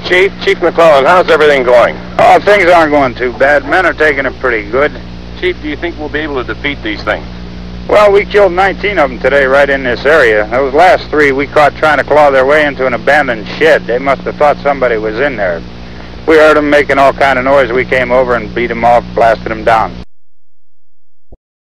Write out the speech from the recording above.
Chief McClellan, how's everything going? Oh, things aren't going too bad. Men are taking it pretty good. Chief, do you think we'll be able to defeat these things? Well, we killed 19 of them today right in this area. Those last 3 we caught trying to claw their way into an abandoned shed. They must have thought somebody was in there. We heard them making all kind of noise. We came over and beat them off, blasted them down.